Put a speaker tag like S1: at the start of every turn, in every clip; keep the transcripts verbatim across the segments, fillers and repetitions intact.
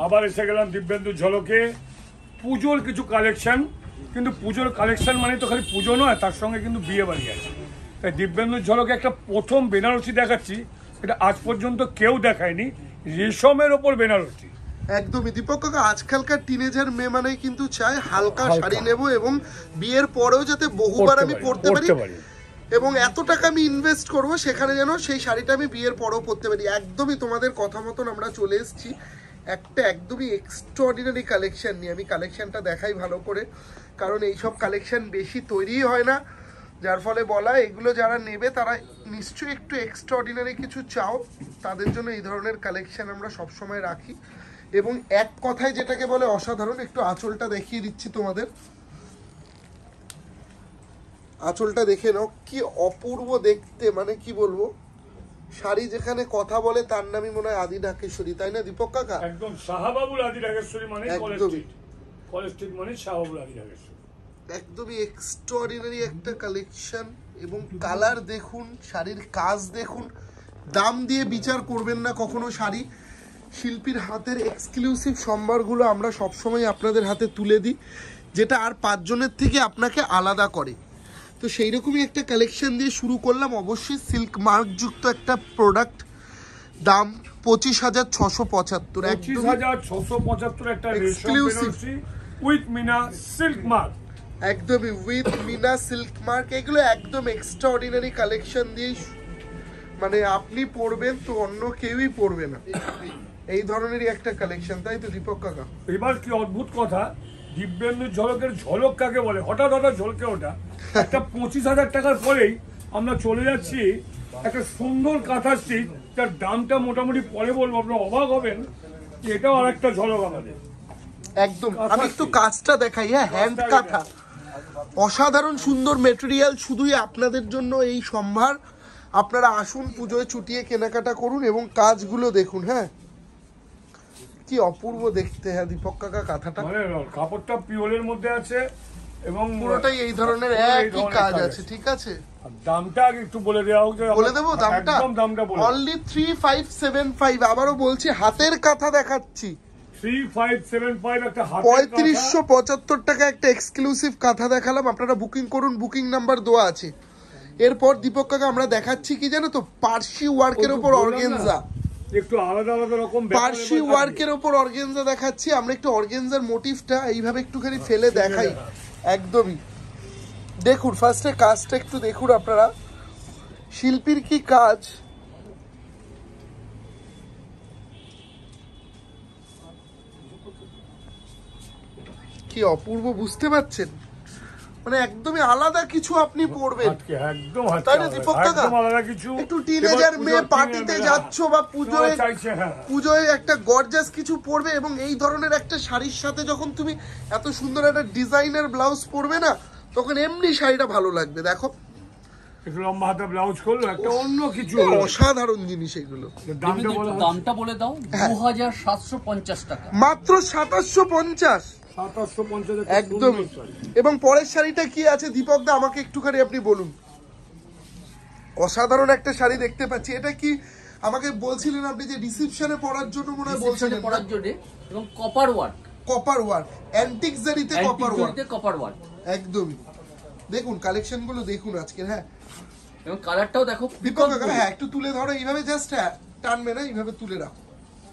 S1: আবার এসে গেলাম দিব্যেন্দু ঝলকে পুজোর কিছু কালেকশন, কিন্তু পুজোর কালেকশন মানে তো খালি পুজো নয়, তার সঙ্গে কিন্তু বিয়ে বাড়ি আছে। তাই দিব্যেন্দু ঝলকে একটা প্রথম বেনারসি দেখাচ্ছি, এটা আজ পর্যন্ত কেউ দেখায়নি, রেশমের ওপর বেনারসি।
S2: একদমই দীপক কাকা, আজকালকার টিনেজার মেয়ে মানে কিন্তু চায় হালকা শাড়ি নেব এবং বিয়ের পরেও যাতে বহুবার আমি পরতে পারি এবং এত টাকা আমি ইনভেস্ট করব সেখানে যেন সেই শাড়িটা আমি বিয়ের পরেও পরতে পারি। একদমই তোমাদের কথা মতন আমরা চলে এসেছি একটা একদমই এক্সট্রাঅর্ডিনারি কালেকশন নিয়ে। আমি কালেকশনটা দেখাই ভালো করে, কারণ এইসব কালেকশন বেশি তৈরিই হয় না, যার ফলে বলা এগুলো যারা নেবে তারা নিশ্চয়ই একটু এক্সট্রাঅর্ডিনারি কিছু চাও, তাদের জন্য এই ধরনের কালেকশন আমরা সবসময় রাখি। এবং এক কথায় যেটাকে বলে অসাধারণ, একটু আঁচলটা দেখিয়ে দিচ্ছি তোমাদের, আঁচলটা দেখে নাও কি অপূর্ব দেখতে, মানে কি বলবো, শাড়ি যেখানে কথা বলে তার নামই মনে হয় আদি ঢাকেশ্বরী, তাই না দীপক কাকা?
S1: একদম শাহবাবুর আদি ঢাকেশ্বরী মানে কলেজ স্ট্রিট মানে শাহবাবুর আদি ঢাকেশ্বরী।
S2: একদমই এক্সট্রাঅর্ডিনারি একটা কালেকশন এবং কালার দেখুন, শাড়ির কাজ দেখুন, দাম দিয়ে বিচার করবেন না কখনো শাড়ি। শিল্পীর হাতের এক্সক্লুসিভ সম্ভারগুলো আমরা সবসময় আপনাদের হাতে তুলে দিই, যেটা আর পাঁচজনের থেকে আপনাকে আলাদা করে। তো সেই রকমই একটা কালেকশন দিয়ে শুরু করলাম, অবশ্যই সিল্ক মার্কযুক্ত একটা প্রোডাক্ট, দাম পঁচিশ হাজার ছশো পঁচাত্তর
S1: পঁচিশ হাজার ছশো পঁচাত্তর একটা exclusive with Meena silk mark,
S2: একদমই উইথ মিনা সিল্ক মার্ক। এগুলো একদম এক্সট্রাঅর্ডিনারি কালেকশন দিয়ে মানে আপনি পরবেন তো অন্য কেউই পরবে না, এই ধরনেরই একটা কালেকশন, তাই তো দীপক কাকা?
S1: এবার কি অদ্ভুত কথা, দিব্যেন্দু ঝলকের ঝলক কাকে বলে, হঠাৎ হঠাৎ ঝলকে ওটা একটা পঁচিশ হাজার টাকার পরেই আমরা চলে যাচ্ছি একটা সুন্দর কাঁথা স্টিচ, যার দামটা মোটামুটি পরে বলবো, আপনারা অবাক হবেন, এটাও আর একটা ঝলক আমাদের।
S2: একদম আমি একটু কাজটা দেখাই, হ্যাঁ হ্যান্ড কাঁথা, অসাধারণ সুন্দর মেটেরিয়াল, শুধুই আপনাদের জন্য এই সম্ভার। আপনারা আসুন, পুজোয় চুটিয়ে কেনাকাটা করুন এবং কাজগুলো দেখুন, হ্যাঁ কি অপূর্ব দেখতে। হ্যাঁ দীপক কাকা, কাঁথাটা
S1: মানে কাপড়টা পিওলের মধ্যে আছে এবং
S2: পুরোটাই এই ধরনের একই কাজ আছে, ঠিক আছে?
S1: দামটা আগে একটু বলে দেওয়া হোক,
S2: বলে দেবো দামটা,
S1: একদম দামটা বলে
S2: only three five seven five. আবারও বলছি, হাতের কাঁথা দেখাচ্ছি,
S1: থ্রি ফাইভ সেভেন ফাইভ একটা হাতের
S2: পঁয়ত্রিশশো পঁচাত্তর টাকা একটা এক্সক্লুসিভ কাঁথা দেখালাম। আপনারা বুকিং করুন, বুকিং নাম্বার দেওয়া আছে। এরপর দীপক কাকা আমরা দেখাচ্ছি কি জানো তো, পার্সি ওয়ার্কের উপর অর্গেনজা,
S1: একটু আলাদা আলাদা রকম
S2: পার্সি ওয়ার্কের উপর অর্গেনজা দেখাচ্ছি। আমরা একটু অর্গেনজার মোটিভটা এইভাবে একটুখানি ফেলে দেখাই, একদমই দেখুন। ফার্স্টে কাজটা একটু দেখুন আপনারা, শিল্পীর কি কাজ, কি অপূর্ব, বুঝতে পারছেন? মানে একদমই আলাদা কিছু আপনি পড়বেন,
S1: একদম
S2: তাই না দীপক কাকা? একটু টিনেজার মেয়ে পার্টিতে যাচ্ছ বা পুজোয় পুজোয় একটা গর্জাস কিছু পরবে এবং এই ধরনের একটা শাড়ির সাথে যখন তুমি এত সুন্দর একটা ডিজাইনার ব্লাউজ পরবে না, তখন এমনি শাড়িটা ভালো লাগবে। দেখো
S1: একটু লম্বা হাতে ব্লাউজ করলো, একটা অন্য কিছু
S2: অসাধারণ জিনিস এগুলো।
S3: দামটা বলে দাও। দু হাজার সাতশো পঞ্চাশ টাকা,
S2: মাত্র সাতাশশো পঞ্চাশ,
S1: সাতাশশো পঞ্চাশ
S2: একদম। এবং পরের শাড়িটা কি আছে দীপক দা, আমাকে একটুখানি আপনি বলুন। অসাধারণ একটা শাড়ি দেখতে পাচ্ছি, এটা কি আমাকে বলছিলেন আপনি যে রিসেপশনে পরার জন্য মনে হয় বলছিলেন,
S3: পরার জন্য, এবং copper work,
S2: copper work, antique জারিতে কপার ওয়ার্ক,
S3: কপার ওয়ার্ক
S2: একদমই। দেখুন কালেকশন গুলো দেখুন আজকে, হ্যাঁ
S3: এবং কালারটাও দেখো
S2: দীপক কাকা। হ্যাঁ একটু তুলে ধরো এইভাবে, জাস্ট হ্যাঁ টানবে না, এইভাবে তুলে রাখো।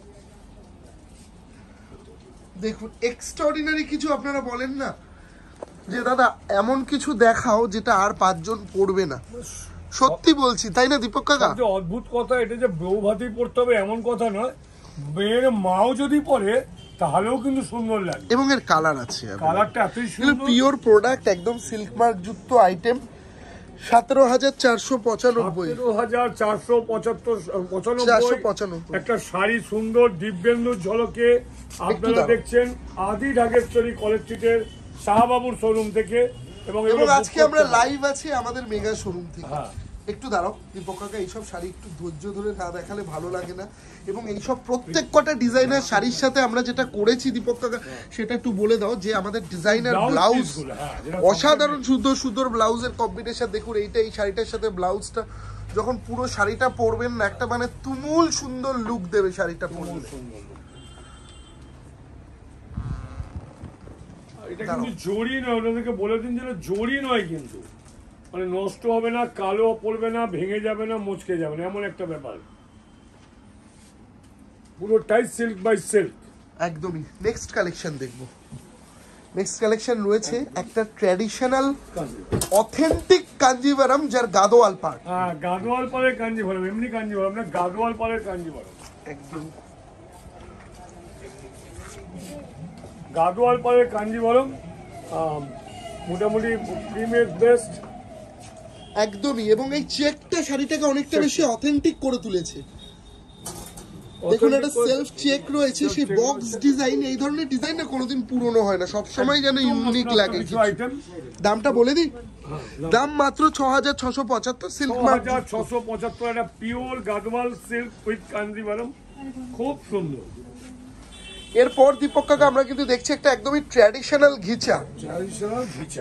S2: দেখুন এক্সট্রাঅর্ডিনারি কিছু আপনারা বলেন না যে দাদা এমন কিছু দেখাও যেটা আর পাঁচজন পড়বে না, সত্যি বলছি, তাই না দীপক কাকা?
S1: অদ্ভুত কথা, এটা যে বউ ভাতেই পড়তে হবে এমন কথা নয়, মেয়ের মাও যদি পড়ে তাহলেও কিন্তু সুন্দর লাগে।
S2: এবং এর কালার আছে,
S1: কালারটা এতই সুন্দর,
S2: পিওর প্রোডাক্ট, একদম সিল্ক মার্ক যুক্ত আইটেম। সতেরো হাজার চারশো পঁচানব্বই,
S1: সতেরো হাজার চারশো পঁচাত্তর পঁচানব্বই একটা শাড়ি সুন্দর দিব্যেন্দুর ঝলকে। আপনারা দেখছেন আদি ঢাকেশ্বরী কলেজ স্ট্রিটের শাহবাবুর শোরুম থেকে, এবং
S2: আজকে আমরা লাইভ আছি আমাদের মেগা শোরুম থেকে। একটু দাঁড়াও দীপক কাকা, এইসব শাড়ি একটু ধৈর্য ধরে না দেখালে ভালো লাগে না। এবং এইসব প্রত্যেক কটা ডিজাইনার শাড়ির সাথে আমরা যেটা করেছি দীপক কাকা, সেটা একটু বলে দাও। যে আমাদের ডিজাইনার ব্লাউজ, অসাধারণ সুন্দর সুন্দর ব্লাউজের কম্বিনেশন দেখুন। এইটা এই শাড়িটার সাথে ব্লাউজটা যখন পুরো শাড়িটা পরবেন না, একটা মানে তুমুল সুন্দর লুক দেবে শাড়িটা পরলে।
S1: এটা কিন্তু জড়ি নয়, ওনাদেরকে বলে দিন যে জড়ি নয়, কিন্তু মানে নষ্ট হবে না, কালো পড়বে না, ভেঙে যাবে না, মুচকে যাবে না, এমন একটা ব্যাপার। পুরোটাই সিল্ক বাই সিল্ক।
S2: একদমই। নেক্সট কালেকশন দেখবো। নেক্সট কালেকশন রয়েছে একটা ট্র্যাডিশনাল অথেন্টিক কাঞ্জিভারাম, যার গাদোয়াল পাড়।
S1: হ্যাঁ, গাদোয়াল পাড়ের কাঞ্জিভারাম, এমনি কাঞ্জিভারাম না, গাদোয়াল পাড়ের কাঞ্জিভারাম।
S2: একদম
S1: গাদোয়াল পাড়ের কাঞ্জিভারাম মোটামুটি প্রিমিয়ার বেস্ট।
S2: একদমই। এবং এই চেকটা শাড়িটাকে অনেকটা বেশি অথেন্টিক করে তুলেছে। দেখুন একটা সেলফ চেক রয়েছে, সেই বক্স ডিজাইন, এই ধরনের ডিজাইন না কোনোদিন পুরনো হয় না, সবসময় যেন ইউনিক লাগে। দামটা বলে দিই, দাম মাত্র ছ হাজার ছশো পঁচাত্তর। সিল্ক
S1: হাজার ছশো পঁচাত্তর, একটা pure Gadwal silk with Kanjeevaram, খুব সুন্দর।
S2: এরপর দীপক কাকা আমরা কিন্তু দেখছি একটা একদমই traditional ghicha.
S1: Traditional ghicha,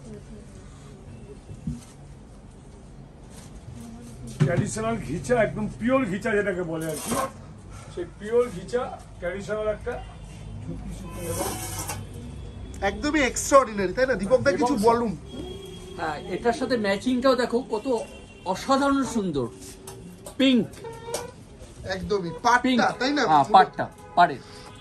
S1: traditional ghicha, একদম পিওর ঘিচা যেটাকে বলে আর কি, সেই পিওর ঘিচা ট্র্যাডিশনাল একটা,
S2: একদমই এক্সট্রাঅর্ডিনারি, তাই না দীপক দা? কিছু বলুন।
S3: হ্যাঁ, এটার সাথে ম্যাচিংটাও দেখো কত অসাধারণ সুন্দর, পিঙ্ক।
S2: একদমই পাটটা, তাই না?
S3: হ্যাঁ, পাটটা পারে।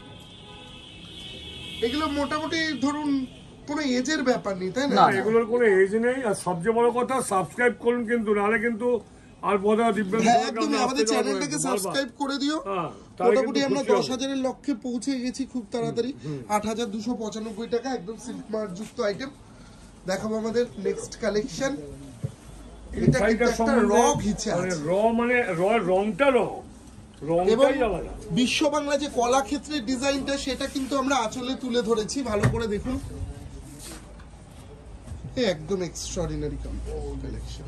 S2: এগুলো মোটামুটি ধরুন কোনো এজের ব্যাপার নেই, তাই না?
S1: না, এগুলোর কোনো এজ নেই। আর সবচেয়ে বড় কথা, সাবস্ক্রাইব করুন কিন্তু, নাহলে কিন্তু আর বোধা দিব্যাঙ্গ।
S2: হ্যাঁ, একদমই। আমাদের চ্যানেলটাকে সাবস্ক্রাইব করে দিও। মোটামুটি আমরা দশ হাজারের লক্ষ্যে পৌঁছে গেছি খুব তাড়াতাড়ি। আট হাজার দুশো পঁচানব্বই টাকা, একদম সিল্ক মার্ক যুক্ত আইটেম। দেখাবো আমাদের নেক্সট কালেকশন। এটা কিন্তু একটা র ঘিচা,
S1: মানে র, মানে র, রংটা র, রংটাই আলাদা।
S2: বিশ্ব বাংলা যে কলাক্ষেত্রের ডিজাইনটা, সেটা কিন্তু আমরা আঁচলে তুলে ধরেছি, ভালো করে দেখুন। একদম এক্সট্রাঅর্ডিনারি কালেকশন।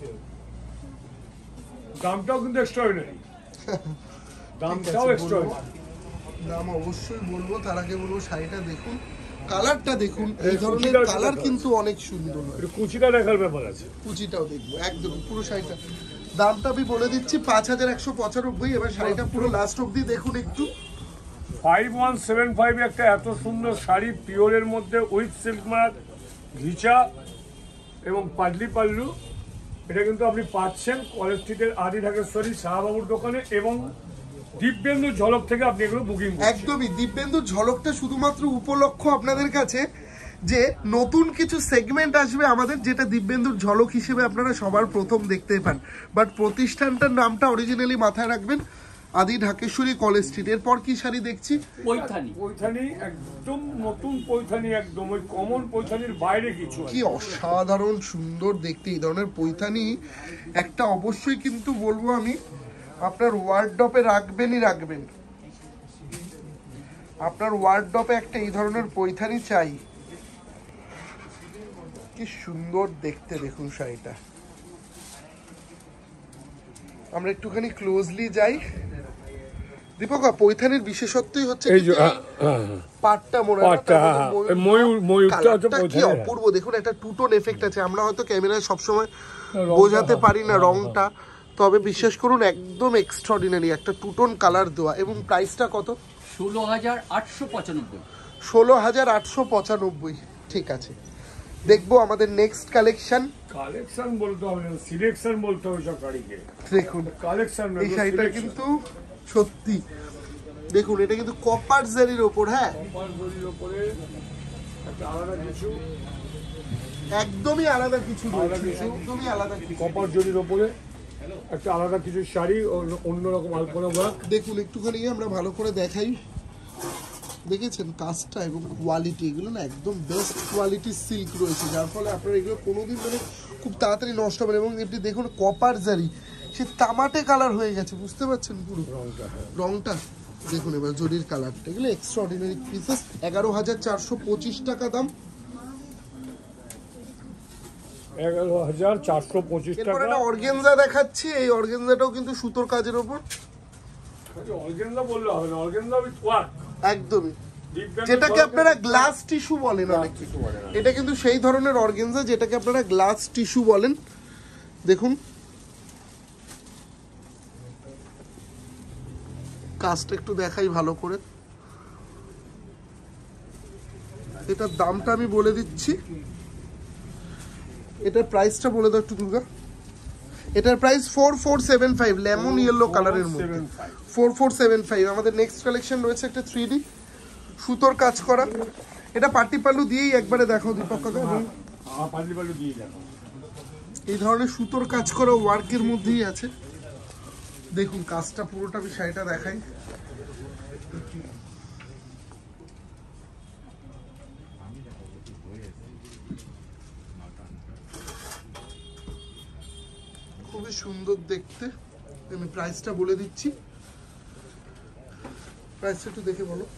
S1: দামটাও কিন্তু এক্সট্রাঅর্ডিনারি, দামটাও এক্সট্রাঅর্ডিনারি।
S2: দাম অবশ্যই বলবো, তার আগে বলবো শাড়িটা দেখুন, কালারটা দেখুন। এই ধরনের কালার কিন্তু অনেক সুন্দর হয়।
S1: একটু কুচিটা দেখার ব্যাপার আছে,
S2: কুচিটাও দেখবো। একদম পুরো শাড়িটা দামটা আমি বলে দিচ্ছি, পাঁচ হাজার একশো পঁচানব্বই। এবার শাড়িটা পুরো লাস্ট অব্দি দেখুন একটু।
S1: ফাইভ ওয়ান সেভেন ফাইভ একটা এত সুন্দর শাড়ি, পিওরের মধ্যে উইথ সিল্ক মার্ক, ঘিচা এবং পাডলি পাল্লু। এটা কিন্তু আপনি পাচ্ছেন কলেজ স্ট্রিটের আদি ঢাকেশ্বরী শাহবাবুর দোকানে, এবং দিব্যেন্দু ঝলক থেকে আপনি এগুলো বুকিং করুন।
S2: একদমই। দিব্যেন্দু ঝলকটা শুধুমাত্র উপলক্ষ আপনাদের কাছে, যে নতুন কিছু সেগমেন্ট আসবে আমাদের, যেটা দিব্যেন্দুর ঝলক হিসেবে আপনারা সবার প্রথম দেখতে পান। বাট প্রতিষ্ঠানটার নামটা অরিজিনালি মাথায় রাখবেন, আদি ঢাকেশ্বরী কলেজ স্ট্রিট। এরপর কি শাড়ি দেখছি?
S3: পৈঠানি।
S1: পৈঠানি, একদম নতুন পৈঠানি, একদম ওই কমন পৈঠানির বাইরে কিছু।
S2: কি অসাধারণ সুন্দর দেখতে এই ধরনের পৈঠানি। একটা অবশ্যই কিন্তু বলবো আমি, আপনার ওয়ার্ডরোবে রাখবেনই রাখবেন। আপনার ওয়ার্ডরোবে একটা এই ধরনের পৈঠানি চাই। কি সুন্দর দেখতে দেখুন শাড়িটা। আমরা একটুখানি ক্লোজলি যাই। দীপক, পৈঠানির বিশেষত্বই হচ্ছে
S1: এই যে
S2: পাটটা, মনে
S1: ময়ূর, ময়ূরটা
S2: কি অপূর্ব দেখুন। একটা টু টোন এফেক্ট আছে, আমরা হয়তো ক্যামেরায় সবসময় বোঝাতে পারি না রংটা, তবে বিশ্বাস করুন একদম এক্সট্রাঅর্ডিনারি একটা টু টোন কালার দেওয়া। এবং প্রাইসটা কত?
S3: ষোলো হাজার আটশো পঁচানব্বই।
S2: ষোলো হাজার আটশো পঁচানব্বই। ঠিক আছে, দেখবো আমাদের নেক্সট কালেকশন।
S1: কালেকশন বলতে হবে না, সিলেকশন বলতে হবে সব শাড়িকে।
S2: দেখুন
S1: কালেকশন,
S2: এই শাড়িটা কিন্তু সত্যি দেখুন, এটা কিন্তু কপার জারির ওপর। হ্যাঁ,
S1: কপার জরির উপরে একটা আলাদা কিছু,
S2: একদমই আলাদা কিছু রয়েছে, একদমই আলাদা কিছু।
S1: কপার জরির উপরে একটা আলাদা কিছু শাড়ি, অন্যরকম আলপনা ওয়ার্ক।
S2: দেখুন একটুখানি আমরা ভালো করে দেখাই। দেখেছেন কাজটা এবং কোয়ালিটি, এগুলো না একদম বেস্ট কোয়ালিটির সিল্ক রয়েছে, যার ফলে আপনারা এগুলো কোনোদিন মানে খুব তাড়াতাড়ি নষ্ট হবে। এবং এমনি দেখুন কপার জারি, সে তামাটে কালার হয়ে গেছে, বুঝতে পারছেন পুরো রংটা। দেখুন এবার জরির কালারটা, এগুলো এক্সট্রাঅর্ডিনারি পিসেস। এগারো হাজার চারশো পঁচিশ টাকা দাম।
S1: এগারো হাজার চারশো পঁচিশ টাকা।
S2: একটা অর্গেনজা দেখাচ্ছি, এই অর্গেনজাটাও কিন্তু সুতোর কাজের ওপর।
S1: অর্গেনজা বললে হবে না, অর্গেনজা উইথ ওয়ার্ক।
S2: একদমই, যেটাকে আপনারা গ্লাস টিস্যু বলেন অনেক কিছু। এটা কিন্তু সেই ধরনের অর্গেনজা যেটাকে আপনারা গ্লাস টিস্যু বলেন। দেখুন কাজটা একটু দেখাই ভালো করে। এটার দামটা আমি বলে দিচ্ছি, এটার প্রাইসটা বলে দাও একটু দুর্গা। এটার price four four seven five, lemon yellow কালারের মধ্যে ফোর ফোর সেভেন ফাইভ। আমাদের নেক্সট কালেকশন রয়েছে একটা থ্রি ডি সুতোর কাজ করা, এটা পাটি পাল্লু দিয়েই একবারে দেখো দীপক কাকা। এই ধরনের সুতোর কাজ করা ওয়ার্কের মধ্যেই আছে, দেখুন কাজটা পুরোটা আমি শাড়িটা দেখাই। খুবই সুন্দর দেখতে। আমি প্রাইসটা বলে দিচ্ছি, প্রাইসটা একটু দেখে বলো।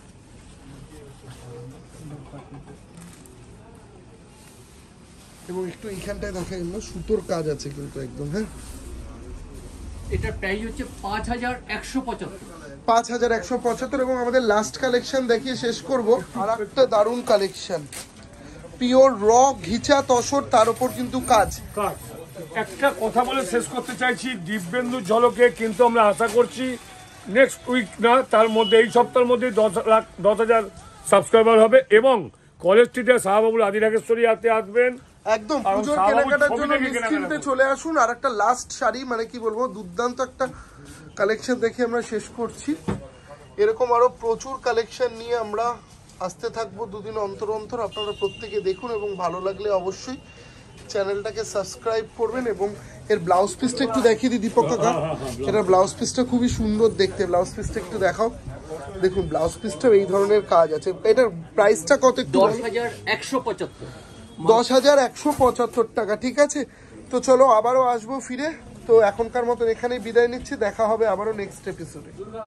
S2: এবং একটু এইখানটায় দেখা গেল সুতোর কাজ আছে কিন্তু একদম। হ্যাঁ,
S3: এটার প্রাইস হচ্ছে পাঁচ হাজার একশো পঁচাত্তর
S2: পাঁচ হাজার একশো পঁচাত্তর। এবং আমাদের লাস্ট কালেকশন দেখিয়ে শেষ করব, আর একটা দারুণ কালেকশন, পিওর র ঘিচা তসর, তার উপর কিন্তু কাজ।
S1: একটা কথা বলে শেষ করতে চাইছি, দিব্যেন্দু ঝলকে কিন্তু আমরা আশা করছি নেক্সট উইক না, তার মধ্যে এই সপ্তাহের মধ্যে দশ লাখ দশ হাজার সাবস্ক্রাইবার হবে এবং কলেজ স্ট্রিটে শাহবাবুর আদি ঢাকেশ্বরী হাতে আসবেন।
S2: একদম পুজোর কেনাকাটার জন্য নিশ্চিন্তে চলে আসুন। আর একটা লাস্ট শাড়ি, মানে কি বলবো, দুর্দান্ত একটা কালেকশন দেখে আমরা শেষ করছি। এরকম আরো প্রচুর কালেকশন নিয়ে আমরা আসতে থাকবো দুদিন অন্তর অন্তর। আপনারা প্রত্যেকে দেখুন এবং ভালো লাগলে অবশ্যই চ্যানেলটাকে সাবস্ক্রাইব করবেন। এবং এর ব্লাউজ পিসটা একটু দেখিয়ে দিই দীপক কাকা, এটার ব্লাউজ পিসটা খুবই সুন্দর দেখতে। ব্লাউজ পিসটা একটু দেখাও, দেখুন ব্লাউজ পিসটাও এই ধরনের কাজ আছে। এটার প্রাইসটা কত?
S3: দশ হাজার একশো পঁচাত্তর
S2: দশ হাজার একশো পঁচাত্তর টাকা। ঠিক আছে, তো চলো আবারও আসবো ফিরে। তো এখনকার মতন এখানেই বিদায় নিচ্ছি, দেখা হবে আবারও নেক্সট এপিসোডে।